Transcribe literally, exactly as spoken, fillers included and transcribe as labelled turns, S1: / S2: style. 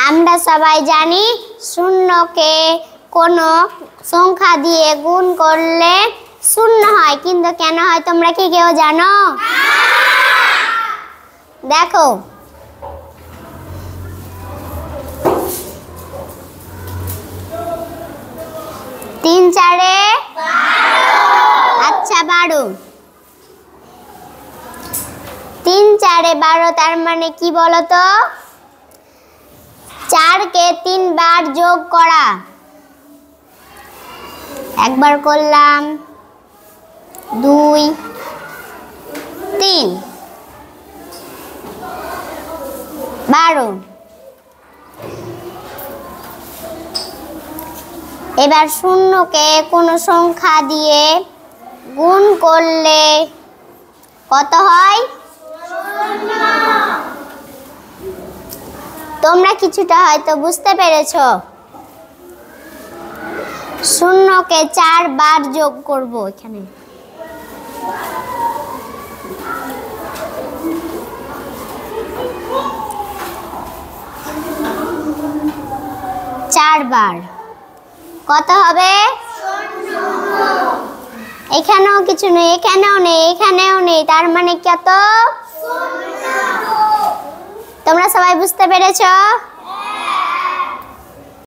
S1: আমরা সবাই জানি শূন্যকে কোনো সংখ্যা দিয়ে গুণ করলে শূন্য হয়, কিন্তু কেন হয় তোমরা কি কেউ জানো? দেখো, তিন চারে আচ্ছা বারো। তিন চারে বারো, তার মানে কি বলতো? চারকে তিনবার যোগ করা। একবার করলাম, দুই, তিন, বারো। এবার শূন্যকে কোনো সংখ্যা দিয়ে গুণ করলে কত হয়? তোমরা কিছুটা হয়তো বুঝতে পেরেছো। শূন্যকে চার বার যোগ করব এখানে। চার বার কত হবে? এখানেও কিছু নেই, এখানেও নেই, এখানেও নেই, তার মানে কত? তোমরা সবাই বুঝতে পেরেছো?